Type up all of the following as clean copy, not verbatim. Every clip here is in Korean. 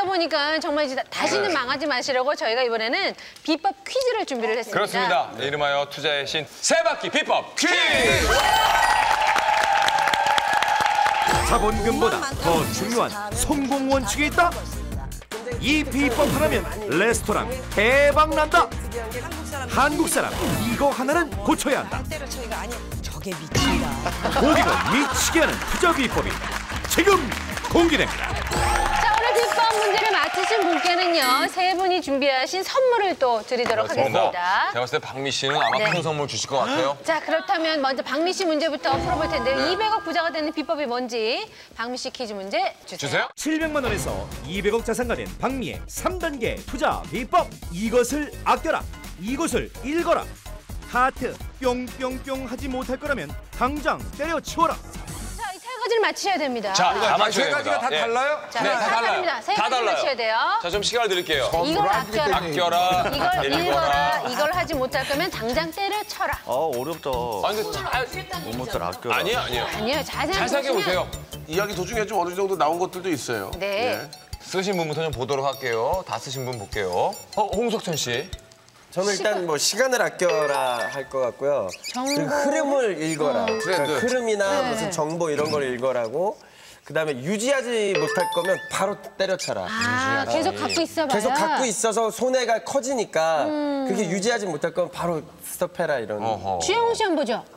보니까 정말 이제 다시는 망하지 마시려고 저희가 이번에는 비법 퀴즈를 준비를 했습니다. 그렇습니다. 이름하여 투자의 신 세바퀴 비법 퀴즈! 자본금보다 더 중요한 성공 원칙이 있다. 이 비법 하나면 레스토랑 대박 난다. 한국 사람 이거 하나는 고쳐야 한다. 저게 미친다. 고기를 미치게 하는 투자 비법이 지금 공개됩니다. 자, 오늘 비법 문제를 맞히신 분께는요, 세 분이 준비하신 선물을 또 드리도록 하겠습니다. 제가 봤을 때 박미 씨는 아마 큰 선물 주실 것 같아요. 자, 그렇다면 먼저 박미 씨 문제부터 풀어볼 텐데요. 200억 부자가 되는 비법이 뭔지 박미 씨 퀴즈 문제 주세요. 700만 원에서 200억 자산가 된 박미의 3단계 투자 비법. 이것을 아껴라. 이것을 읽어라. 하트 뿅뿅뿅 하지 못할 거라면 당장 때려치워라. 자, 이 세 가지를 맞히셔야 됩니다. 자, 다 맞춰야 세 가지가 다 됩니다. 달라요? 자, 네, 다 달라요. 세 다 가지 달라요. 맞춰야 돼요. 자, 좀 시간을 드릴게요. 이걸 아껴라. 아껴라, 이걸 읽어라. 읽어라. 이걸 하지 못할 거면 당장 때려쳐라. 어렵다. 아니, 근데 뭐뭐들 아껴라. 아니에요. 아니요, 자세히 잘 생각해보세요. 이야기 도중에 좀 어느 정도 나온 것들도 있어요. 네. 쓰신 분부터 좀 보도록 할게요. 다 쓰신 분 볼게요. 홍석천 씨. 저는 일단 뭐 시간을 아껴라 할 것 같고요. 그리고 흐름을 읽어라. 그러니까 흐름이나 무슨 정보 이런 걸 읽어라고. 그다음에 유지하지 못할 거면 바로 때려쳐라. 아, 계속 갖고 있어봐야. 계속 갖고 있어서 손해가 커지니까 그게 유지하지 못할 거면 바로 스톱해라 이런. 주영훈 씨 한번 보죠.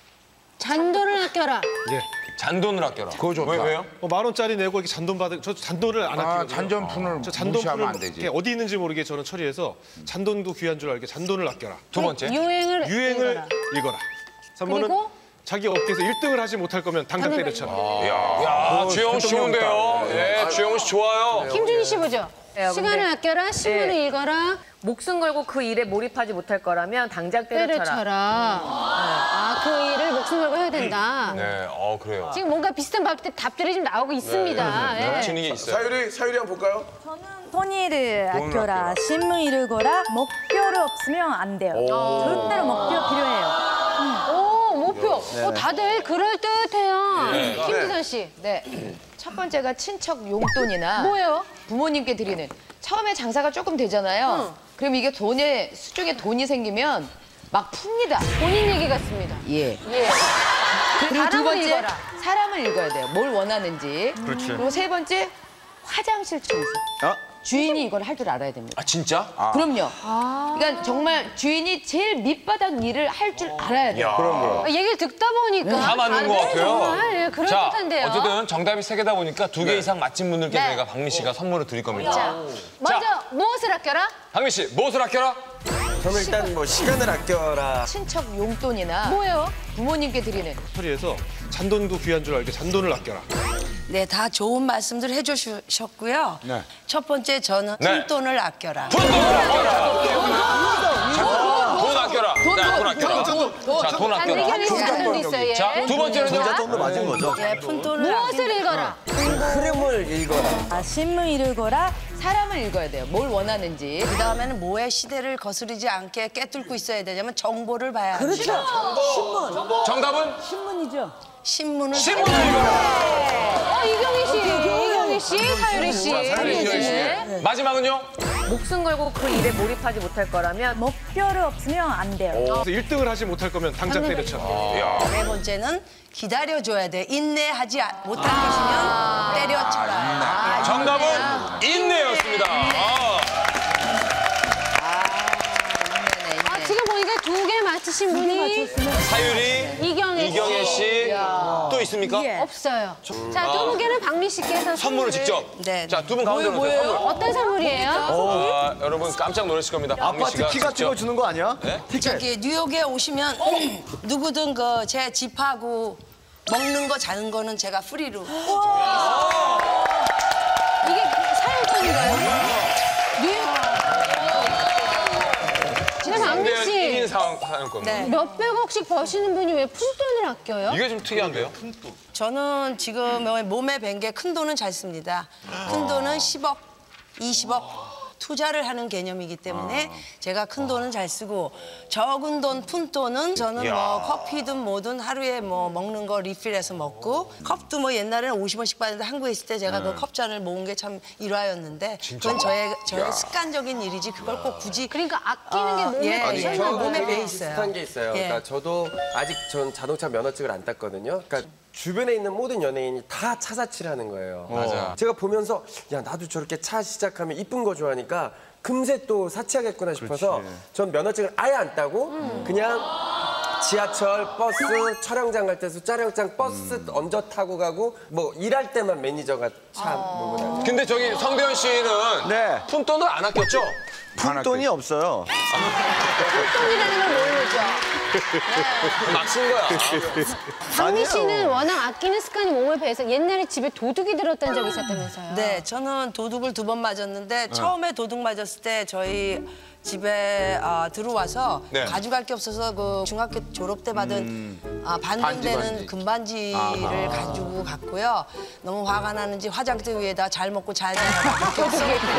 잔돈을 아껴라. 잔돈을 아껴라. 그거 좋다. 왜요? 10,000원짜리 내고 이렇게 잔돈 받은 저 잔돈을 안 아끼거든요. 잔존푼을 저 무시하면 안 잔돈을 되지. 이렇게 어디 있는지 모르게 저는 처리해서 잔돈도 귀한 줄 알게 잔돈을 아껴라. 두 번째. 유행을 유행을 읽어라. 3번은 그리고? 자기 업계에서 1등을 하지 못할 거면 당장 때려쳐라. 야, 주영훈 씨 좋은데요. 예, 주영훈 씨 좋아요. 김준희 씨 보죠. 시간을 아껴라, 신문을 읽어라, 목숨 걸고 그 일에 몰입하지 못할 거라면 당장 때려쳐라. 때려쳐라. 아, 그 일을 목숨 걸고 해야 된다. 네, 그래요. 지금 뭔가 비슷한 답들이 좀 나오고 있습니다. 예. 진이 있어요. 사유리 한번 볼까요? 돈을 아껴라. 신문 읽어라. 목표를 없으면 안 돼요. 절대로 목표 필요해요. 오, 목표. 다들 그럴 듯해요. 김지선 씨. 네. 첫 번째가 친척 용돈이나 뭐예요? 부모님께 드리는. 처음에 장사가 조금 되잖아요. 그럼 이게 수중에 돈이 생기면 막 풉니다. 본인 얘기 같습니다. 예. 예. 그리고 두 사람을 번째, 읽어라. 사람을 읽어야 돼요. 뭘 원하는지. 그렇지. 그리고 세 번째, 화장실 청소. 주인이 이걸 할 줄 알아야 됩니다. 아, 진짜? 그럼요. 그러니까 정말 주인이 제일 밑바닥 일을 할 줄 알아야 돼요. 얘기를 듣다 보니까 다 맞는 것 다들 같아요. 정말 예, 그럴 자, 듯한데요. 어쨌든 정답이 세 개다 보니까 두 개 이상 맞힌 분들께 네. 저희가 박미 씨가 선물을 드릴 겁니다. 자, 먼저 무엇을 아껴라? 박미 씨, 무엇을 아껴라? 저는 일단 뭐 시간을 아껴라. 친척 용돈이나 뭐예요? 부모님께 드리는. 처리해서 잔돈도 귀한 줄 알게 잔돈을 아껴라. 네, 다 좋은 말씀들 해주셨고요. 첫 번째 저는 네. 푼돈을 아껴라. 돈 아껴라. 돈 아껴라. 자, 돈 아껴라. 의견이 잔돈도 있어요. 예. 자, 두 번째는요? 돈도 맞은 거죠? 네, 푼돈을 무엇을 읽어라? 흐름을 읽어라. 신문 읽어라. 사람을 읽어야 돼요. 뭘 원하는지. 그 다음에는 뭐의 시대를 거스르지 않게 깨뚫고 있어야 되냐면 정보를 봐야 합니다. 그렇죠. 정답은? 신문이죠. 신문을 신문을 읽어라. 이경희 씨, 사유리 씨. 네. 마지막은요? 목숨 걸고 그 일에 몰입하지 못할 거라면 목표를 없으면 안 돼요. 그래서 1등을 하지 못할 거면 당장 때려쳐라. 네 번째는 기다려줘야 돼. 인내하지 못할 것이면 때려쳐라. 정답은 인내였습니다. 지금 보니까 두 개 맞히신 분이 사유리, 이경혜 씨, 또 있습니까? 없어요. 자, 두 분께는 박미 씨께서 선물을 직접. 네. 자, 두 분 가운데 오세요. 선물. 어떤 선물이에요? 여러분 깜짝 놀라실 겁니다. 박미 아파트 씨가 키가 직접. 찍어주는 거 아니야? 저기 뉴욕에 오시면 누구든 그 제 집하고 먹는 거 자는 거는 제가 프리로. 이게 사연권인가요? 근데 박미 대한 씨, 1인 사연권. 네. 몇백억씩 버시는 분이 왜 푼돈을 아껴요? 이게 좀 특이한데요? 저는 지금 몸에 밴 게 큰 돈은 잘 씁니다. 큰 돈은 10억, 20억 투자를 하는 개념이기 때문에 제가 큰 돈은 잘 쓰고 적은 돈, 푼 돈은 저는 뭐 커피든 뭐든 하루에 뭐 먹는 거 리필해서 먹고 컵도 뭐 옛날에는 50원씩 받는데 한국에 있을 때 제가 그 컵잔을 모은 게 참 일화였는데 그건 저의 습관적인 일이지 그걸 꼭 굳이 그러니까 아끼는 게 몸에 예, 저도 몸에 되게 배 있어요. 비슷한 게 있어요. 예. 그러니까 저도 아직 전 자동차 면허증을 안 땄거든요. 그러니까 주변에 있는 모든 연예인이 다 차 사치를 하는 거예요. 맞아. 제가 보면서 야 나도 저렇게 차 시작하면 이쁜 거 좋아하니까 금세 또 사치하겠구나 싶어서 전 면허증을 아예 안 따고 그냥 지하철, 버스, 촬영장 갈 때도 촬영장 버스 얹어 타고 가고 뭐 일할 때만 매니저가 차 몰고 다니고. 근데 저기 성대현 씨는 네. 푼돈을 안 아꼈죠? 푼돈이 없어요. 푼돈이라는 걸 모르죠. 막 쓴 거야. 박미 씨는 워낙 아끼는 습관이 몸에 배서 옛날에 집에 도둑이 들었던 적이 있었다면서요. 네, 저는 도둑을 2번 맞았는데 처음에 도둑 맞았을 때 저희 집에 들어와서 네. 가져갈 게 없어서 그 중학교 졸업 때 받은 반등되는 금반지를 가지고 갔고요. 너무 화가 나는지 화장대 위에다 잘 먹고 잘 자라고 그렇게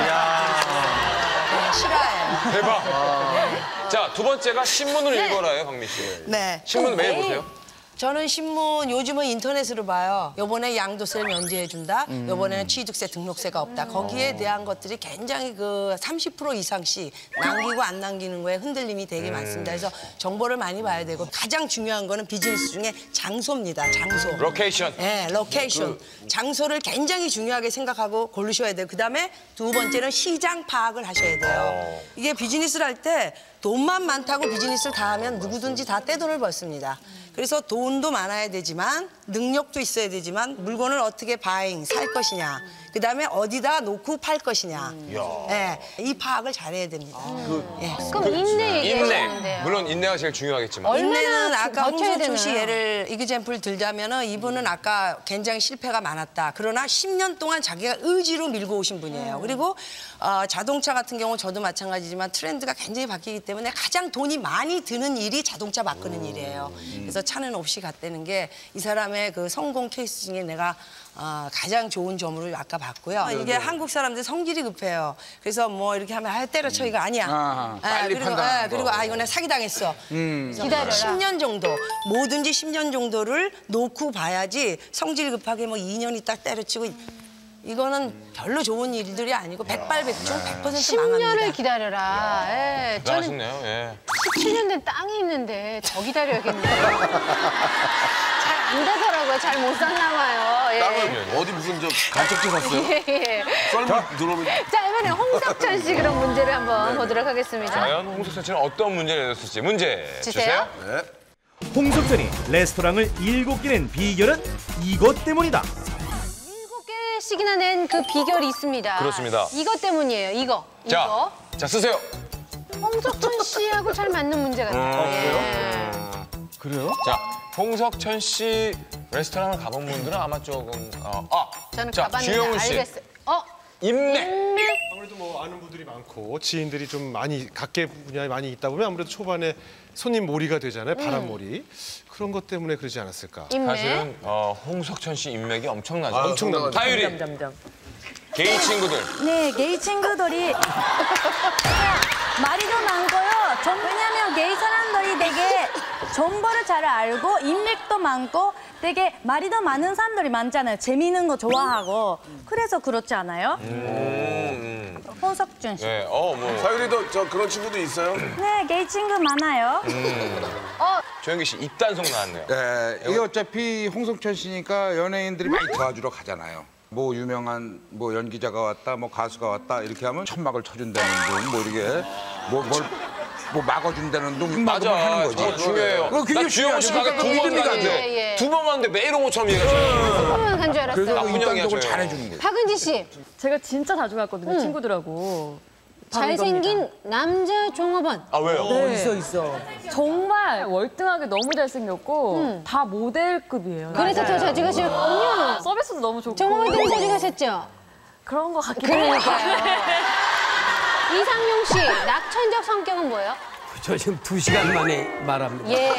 싫어해요. 대박. 자, 두 번째가 신문을 읽어라예요, 박미 씨. 네. 신문 매일 보세요? 저는 신문 요즘은 인터넷으로 봐요. 요번에 양도세를 면제해준다. 요번에는 취득세 등록세가 없다. 거기에 대한 것들이 굉장히 그 30% 이상씩 남기고 안 남기는 거에 흔들림이 되게 많습니다. 그래서 정보를 많이 봐야 되고 가장 중요한 거는 비즈니스 중에 장소입니다. 장소. 로케이션. 네, 로케이션. 장소를 굉장히 중요하게 생각하고 고르셔야 돼요. 그다음에 두 번째는 시장 파악을 하셔야 돼요. 이게 비즈니스를 할 때 돈만 많다고 비즈니스를 다 하면 누구든지 다 떼돈을 벌습니다. 그래서 돈도 많아야 되지만 능력도 있어야 되지만 물건을 어떻게 바잉, 살 것이냐. 그다음에 어디다 놓고 팔 것이냐. 예, 이 파악을 잘해야 됩니다. 예. 그럼 인내 인내. 얘기하셨는데요. 물론 인내가 제일 중요하겠지만. 인내는 아까 버텨야 홍석천 씨 되나요? 예를 이그젬플 들자면은 이분은 아까 굉장히 실패가 많았다. 그러나 10년 동안 자기가 의지로 밀고 오신 분이에요. 그리고 자동차 같은 경우 저도 마찬가지지만 트렌드가 굉장히 바뀌기 때문에 가장 돈이 많이 드는 일이 자동차 바꾸는 일이에요. 그래서 차는 없이 갔다는 게 이 사람의 그 성공 케이스 중에 내가 가장 좋은 점으로 아까 봤고요. 이게 한국 사람들 성질이 급해요. 그래서 뭐 이렇게 하면 때려쳐 이거 아니야. 빨리 판단하는 그리고 이거 내가 사기당했어. 기다려라. 10년 정도 뭐든지 10년 정도를 놓고 봐야지 성질 급하게 뭐 2년이 딱 때려치고 이거는 별로 좋은 일들이 아니고 백발백중 100% 망합니다. 10년을 기다려라. 예, 저는 대단하시네요. 예. 17년 된 땅이 있는데 더 기다려야겠네요. 잘 안 되더라고요. 잘 못 샀나 봐요. 예. 땅을 어디 무슨 저 간척지 샀어요? 예. 썰물 들어오면 자, 이번에 홍석천 씨 그런 문제를 한번 보도록 하겠습니다. 과연 홍석천 씨는 어떤 문제를 내줬을지 문제 주세요. 주세요. 홍석천이 레스토랑을 7개 낸 비결은 이것 때문이다. 7개씩이나 낸 그 비결이 있습니다. 그렇습니다. 이것 때문이에요. 이거. 자, 쓰세요. 홍석천 씨하고 잘 맞는 문제 같아요. 예. 그래요? 자, 홍석천 씨 레스토랑을 가본 분들은 아마 조금 저는 자, 가봤는데 주영훈 씨. 알겠어요. 인맥. 아무래도 뭐 아는 분들이 많고 지인들이 좀 많이 각계 분야에 많이 있다 보면 아무래도 초반에 손님 몰이가 되잖아요. 바람몰이. 그런 것 때문에 그러지 않았을까. 인맥. 사실은 홍석천 씨 인맥이 엄청나죠. 엄청납니다. 하유리. 게이 친구들. 네, 게이 친구들이 말이 좀 많고요. 왜냐면 게이 사람들이 되게 정보를 잘 알고 인맥도 많고 되게 말이 더 많은 사람들이 많잖아요. 재미있는 거 좋아하고. 그래서 그렇지 않아요? 홍석준 씨. 네, 뭐. 사유리도 저 그런 친구도 있어요? 네, 게이 친구 많아요. 조영기 씨 입단속 나왔네요. 네, 이게 어차피 홍석천 씨니까 연예인들이 많이 도와주러 가잖아요. 뭐 유명한 뭐 연기자가 왔다, 뭐 가수가 왔다 이렇게 하면 천막을 쳐준다는 둥, 뭐 이렇게 뭐 막아준다는 둥, 맞아, 하는 거지. 저거 중요해요. 그게 나 주영훈 씨 가게 두 번 믿음이 갔는데 예. 두 번 갔는데 매일 온 것처럼 얘기하죠. 한 번만 간 줄 알았어요. 그래서 나쁜 형이야, 입단속을 저 형. 잘해주는 거예요. 박은지 씨. 제가 진짜 자주 갔거든요, 친구들하고. 잘생긴 남자 종업원. 아, 왜요? 있어. 정말 월등하게 너무 잘생겼고 다 모델급이에요. 그래서 더 자주 가셨군요. 서비스도 너무 좋고. 종업원 때문에 자주 가셨죠? 그런 것 같긴 해요. 그러니까요. 이상용 씨, 낙천적 성격은 뭐예요? 저 지금 2시간 만에 말합니다. 예.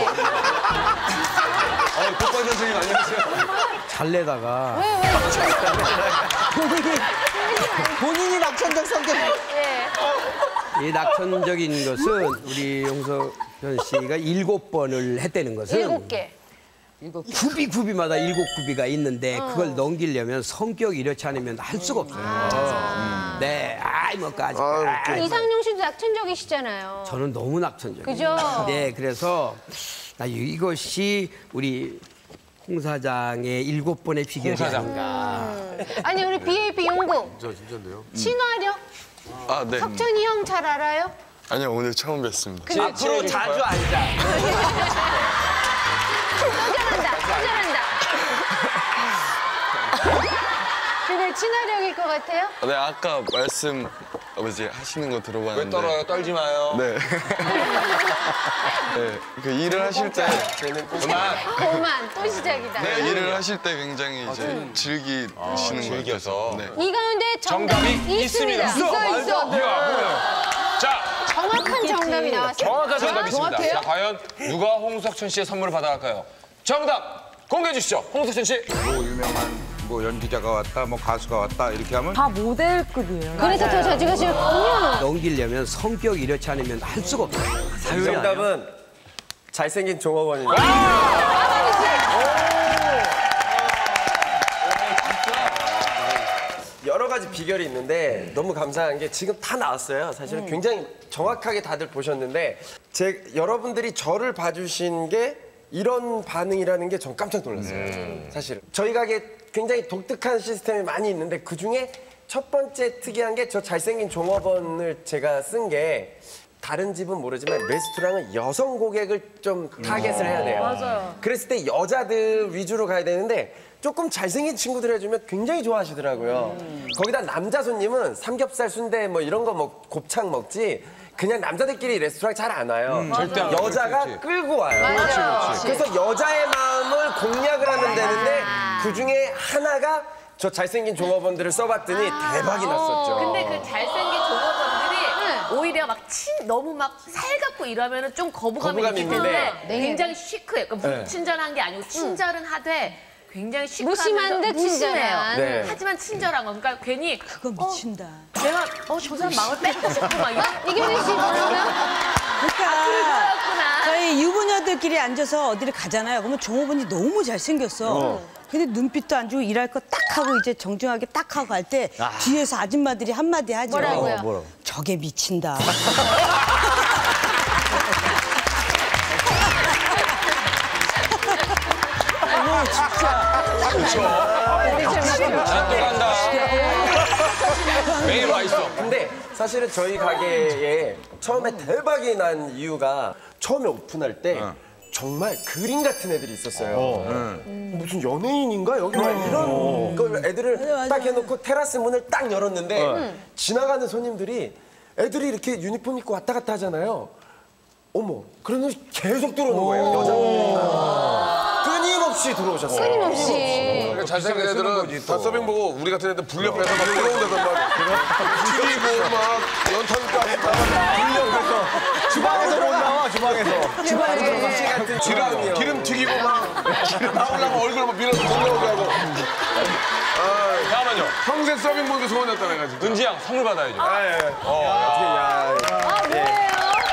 국관 선생님 안녕하세요. 잘 내다가 왜? 본인이 낙천적 성격. 이 낙천적인 것은 우리 홍석천 씨가 7번을 했다는 것은 7개. 굽이마다 7굽이가 있는데 그걸 넘기려면 성격이 이렇지 않으면 할 수가 없어요. 네, 뭐까지. 이상용 씨도 낙천적이시잖아요. 저는 너무 낙천적이에요. 그죠? 네, 그래서 이것이 우리 홍 사장의 7번의 비결이 아닌가. 아니 우리 BAP 용궁. 진짜 진짜인데요? 친화력? 아, 네. 석천이 형 잘 알아요? 아니요, 오늘 처음 뵀습니다. 앞으로 자주 앉아. 도전한다. 근데 친화력일 것 같아요? 네, 아까 말씀 하시는 거 들어봤는데. 왜 떨어요? 떨지 마요. 네. 네, 그 일을 하실 때 그만 또 시작이다. 네, 일을 하실 때 굉장히 이제 즐기시는 것 같아서. 네. 이 가운데 정답이 있습니다. 있어. 자, 정확한 정답이 나왔어요. 정확한 정답이 있습니다. 정확해요? 자, 과연 누가 홍석천 씨의 선물을 받아갈까요? 정답 공개해 주시죠. 홍석천 씨. 뭐 유명한 뭐 연기자가 왔다, 뭐 가수가 왔다 이렇게 하면 다 모델급이에요. 그래서 더 자주 가시는군요. 넘기려면 성격이 이렇지 않으면 할 수가 없어요. 정답은 잘생긴 종업원입니다. 여러 가지 비결이 있는데 너무 감사한 게 지금 다 나왔어요. 사실은 굉장히 정확하게 다들 보셨는데 여러분들이 저를 봐주신 게 이런 반응이라는 게 전 깜짝 놀랐어요. 사실은 저희 가게 굉장히 독특한 시스템이 많이 있는데 그중에 첫 번째 특이한 게 저 잘생긴 종업원을 제가 쓴 게 다른 집은 모르지만 레스토랑은 여성 고객을 좀 타겟을 해야 돼요. 맞아요. 그랬을 때 여자들 위주로 가야 되는데 조금 잘생긴 친구들 해주면 굉장히 좋아하시더라고요. 거기다 남자 손님은 삼겹살, 순대 뭐 이런 거 곱창 먹지 그냥 남자들끼리 레스토랑 잘 안 와요. 절대 안 여자가 그렇지. 끌고 와요. 맞아요. 그래서 여자의 마음을 공략을 하면 되는데 그중에 하나가 저 잘생긴 종업원들을 써봤더니 대박이 났었죠. 근데 그 잘생긴 종업원들이 오히려 막 너무 막 살갑고 이러면은 좀 거부감이 있기 때문에 굉장히 시크해요. 그러니까 무슨 친절한 게 아니고 친절은 하되 굉장히 무심한데 친절한. 네. 하지만 친절한 거. 그러니까 괜히 그거 미친다. 내가 저 사람 마음을 뺏고 싶고 막 이경민 씨 뭐라고요? 그러니까 저희 유부녀들끼리 앉아서 어디를 가잖아요. 그러면 종업원이 너무 잘생겼어. 근데 눈빛도 안 주고 일할 거 딱 하고 이제 정중하게 딱 하고 할 때 뒤에서 아줌마들이 한마디 하죠. 뭐라고요? 저게 미친다. 또 간다. 매일 와 있어. 근데 사실은 저희 가게에 처음에 대박이 난 이유가 처음에 오픈할 때 정말 그림 같은 애들이 있었어요. 무슨 연예인인가? 여기 막 이런 걸 애들을 딱 해놓고 테라스 문을 딱 열었는데 지나가는 손님들이 애들이 이렇게 유니폼 입고 왔다 갔다 하잖아요. 어머, 그러면 계속 들어오는 거예요, 여자분들이. 끊임없이 들어오셨어요. 끊임없이. 잘생긴 애들은 다 서빙 보고 우리 같은 애들 불려 빼서 막 뜨거운 데서 막 튀기고 막 연탄가스 다 불려 빼서 주방에서 못 나와, 주방에서. 주방에서 기름 튀기고 막 나오려면 얼굴 막 밀어서 돌려오게 하고. 잠깐만요. 평생 서빙 보는 게 소원이었다 내가 진짜. 은지 양 선물 받아야죠. 뭐예요?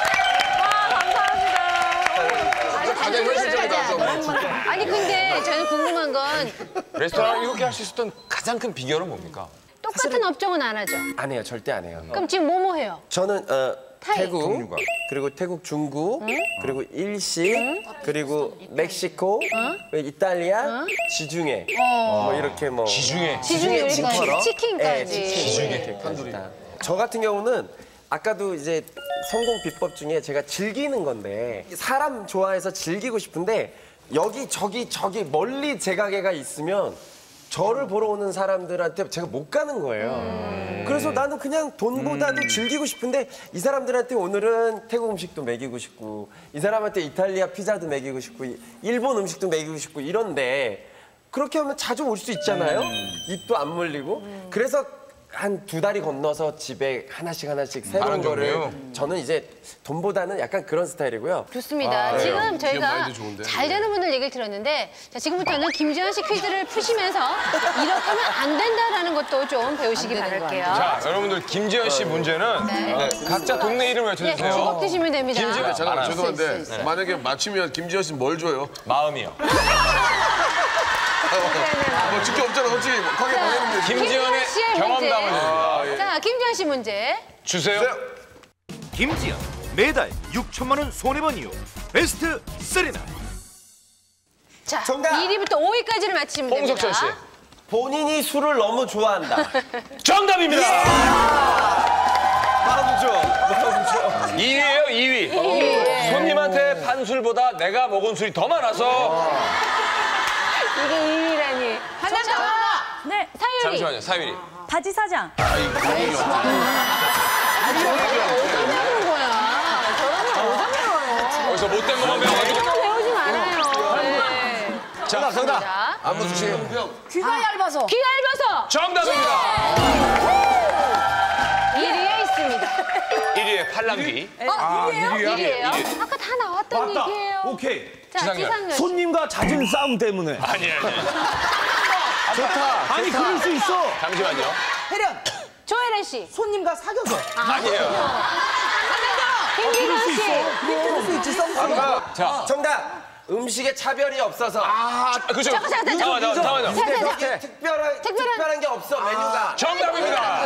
가장 현실적이다. 아니 근데 저는 궁금한 건 레스토랑을 이렇게 할 수 있었던 가장 큰 비결은 뭡니까? 똑같은 업종은 안 하죠. 안 해요, 절대 안 해요. 그럼 지금 뭐 해요? 저는 타이. 태국, 그리고 태국 중국, 그리고 일식, 그리고 멕시코, 그리고 이탈리아, 지중해, 뭐 이렇게 뭐 지중해. 지중해 요리까지, 치킨까지. 지중해 탄두리. 저 같은 경우는 아까도 이제 성공 비법 중에 제가 즐기는 건데 사람 좋아해서 즐기고 싶은데 여기 저기 멀리 제 가게가 있으면 저를 보러 오는 사람들한테 제가 못 가는 거예요. 그래서 나는 그냥 돈보다도 즐기고 싶은데 이 사람들한테 오늘은 태국 음식도 먹이고 싶고 이 사람한테 이탈리아 피자도 먹이고 싶고 일본 음식도 먹이고 싶고 이런데 그렇게 하면 자주 올 수 있잖아요. 입도 안 물리고. 그래서 한 2달이 건너서 집에 하나씩 새로운 거를 저는 이제 돈보다는 약간 그런 스타일이고요. 좋습니다. 지금 저희가 잘 되는 분들 얘기를 들었는데 자, 지금부터는 김지현 씨 퀴즈를 푸시면서 이렇게 하면 안 된다라는 것도 좀 배우시기 바랄게요. 자, 여러분들 김지현 씨 문제는 네, 각자 동네 이름 외쳐주세요. 네, 주먹 드시면 됩니다. 김지현 잠깐만 죄송한데 만약에 맞히면 김지현 씨 뭘 줘요? 마음이요. 뭐 직접 없잖아, 그렇지? 거기 보내면 되지. 김지현의 경험담을 줍니다. 자, 김지현 씨 문제 주세요. 김지현 매달 6천만 원 손해본 이유 베스트 3는 자, 정답. 1위부터 5위까지를 맞히면 됩니다. 홍석천 씨. 본인이 술을 너무 좋아한다. 정답입니다. 마음죠. 2위예요, 2위. 손님한테 판 술보다 내가 먹은 술이 더 많아서. 이게 2위라니. 하나 더. 네, 사유리. 잠시만요, 사유리. 바지 사장. 저러는 거야. 어디서 못된 것만 배워가지고. 배우지 말아요. 네. 자, 정답. 안무수 씨. 귀가 얇아서. 귀 얇아서. 정답입니다. 1위에 있습니다. 1위에 팔랑귀. 1위예요? 아까 다 나왔던 맞다. 얘기예요. 오케이. 자, 지상렬. 지상렬 씨. 손님과 잦은 싸움 때문에. 아니. 좋다. 아니 그럴 수 있어. 잠시만요. 혜련, 조혜련 씨. 손님과 사겨서. 아니에요. 김기경 씨. 그럴 수 있지, 썸. 자, 정답. 음식에 차별이 없어서 그죠? 잠깐만. 잠깐만요. 자. 특별한 게 없어 메뉴가. 정답입니다.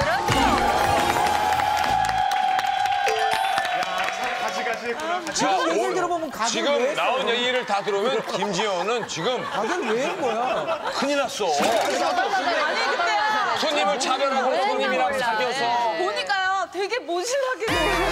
얘기를 들어보면 가격 지금 나온 얘기를 다 들어오면 김지현은 지금 왜 한 거야? 큰일 났어. 손님을 차별하고 손님이랑 사귀어서 보니까요 되게 모질하게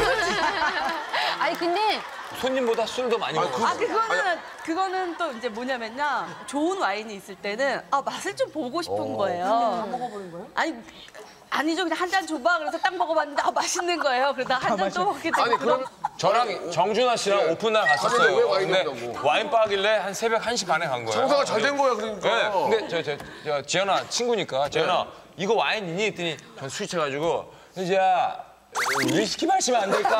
아니 근데 손님보다 술도 많이 먹어. 그거는 또 이제 뭐냐면요 좋은 와인이 있을 때는 맛을 좀 보고 싶은 거예요. 먹어보는 거예요? 아니죠 그냥 한 잔 줘봐 그래서 딱 먹어봤는데 맛있는 거예요. 그러다 한 잔 또 먹게 되고. 아니 그럼 저랑 정준하 씨랑 오픈날 갔었어요. 왜 와인 근데 먹냐고. 와인 바길래 한 새벽 1시 반에 간 거예요. 장사가 잘 된 거야 그러니까. 네. 근데 저 지현아 친구니까 지현아 이거 와인 있니 했더니 전 술 취해가지고 이제야 위스키 마시면 안 될까?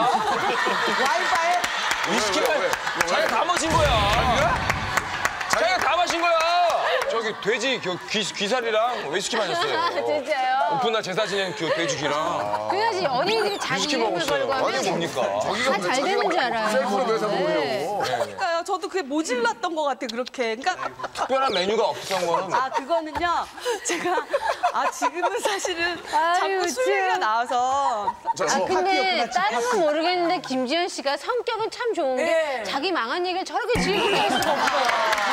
와인바에? 위스키 자기가 다 마신 거야. 자기가 다 마신 거야. 저기 돼지 귀살이랑 위스키 마셨어요. 진짜요? 오픈날 제사 지낸 돼지 귀랑. 그래야지 연예인들이 자기 위스키 이름을 먹었어요. 걸고 하면 아니 뭡니까? 다 잘 되는 줄 알아요. 셀프로 매사 네. 먹으려고. 그러니까요. 저도 그게 모질랐던 것 같아 그렇게. 그러니까 특별한 메뉴가 없었던 거는 그거는요. 제가 지금은 사실은 아유, 자꾸 술 얘기가 나와서. 근데 다른 건 모르겠는데 김지현 씨가 성격은 참 좋은 게 자기 망한 얘기를 저렇게 즐겁게 할 수가 없어요.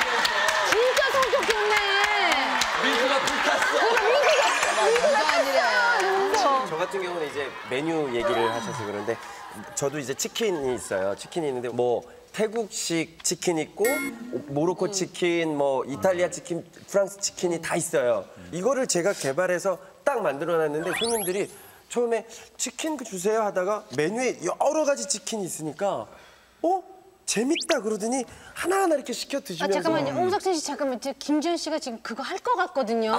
진짜 성격 좋네. 민수가 불탔어. 민수가 아니라. 저 같은 경우는 이제 메뉴 얘기를 하셔서 그런데 저도 이제 치킨이 있어요. 치킨이 있는데 뭐 태국식 치킨 있고 모로코 치킨, 뭐 이탈리아 치킨, 프랑스 치킨이 다 있어요. 이거를 제가 개발해서 딱 만들어놨는데 손님들이 처음에 치킨 주세요 하다가 메뉴에 여러 가지 치킨이 있으니까 재밌다 그러더니 하나하나 이렇게 시켜 드시면서 잠깐만요. 홍석천 씨 잠깐만. 김지현 씨가 지금 그거 할 것 같거든요.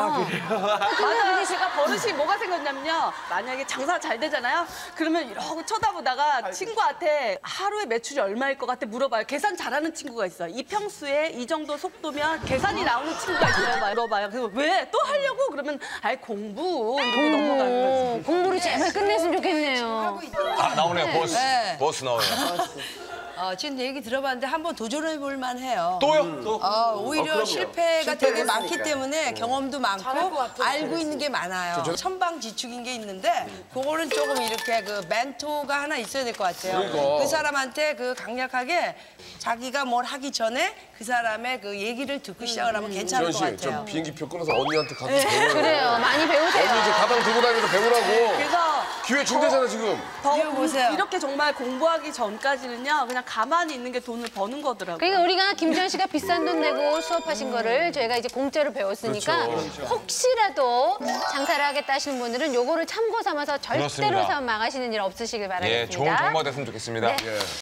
근데 제가 버릇이 뭐가 생겼냐면요. 만약에 장사가 잘 되잖아요. 그러면 이러고 쳐다보다가 친구한테 하루에 매출이 얼마일 것 같아 물어봐요. 계산 잘하는 친구가 있어요. 이 평수에 이 정도 속도면 계산이 나오는 친구가 있어요. 물어봐요. 그래서 왜? 또 하려고? 그러면 공부 이러고 넘어가는 거지. 공부를 제발 끝냈으면 좋겠네요. 나오네요. 버스 나오네요. 지금 얘기 들어봤는데 한번 도전해 볼 만해요. 또요? 또? 오히려 그럼요. 실패가 되게 많기 실패했으니까. 때문에 경험도 많고 알고 있는 게 많아요. 선방지축인 게 있는데 그거는 조금 이렇게 그 멘토가 하나 있어야 될 것 같아요. 그러니까. 그 사람한테 그 강력하게 자기가 뭘 하기 전에 그 사람의 그 얘기를 듣고 시작을 하면 괜찮을 지현 것 씨, 저 같아요. 비행기표 끊어서 언니한테 가서 배워요. 그래요. 많이 배우세요. 언니 이제 가방 들고 다니면서 배우라고. 그래서 기회 준대잖아 지금. 이거 보세요. 이렇게 정말 공부하기 전까지는요. 그냥 가만히 있는 게 돈을 버는 거더라고요. 그러니까 우리가 김지현 씨가 비싼 돈 내고 수업하신 거를 저희가 이제 공짜로 배웠으니까 혹시라도 장사를 하겠다 하시는 분들은 요거를 참고 삼아서 절대로 그렇습니다. 사업 망하시는 일 없으시길 바라겠습니다. 예, 좋은 정보가 됐으면 좋겠습니다. 네.